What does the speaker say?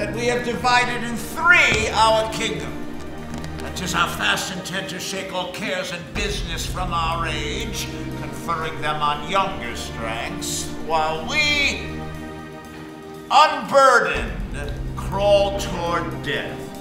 that we have divided in three our kingdom. That 'tis our fast intent to shake all cares and business from our age, conferring them on younger strengths, while we, unburdened, crawl toward death.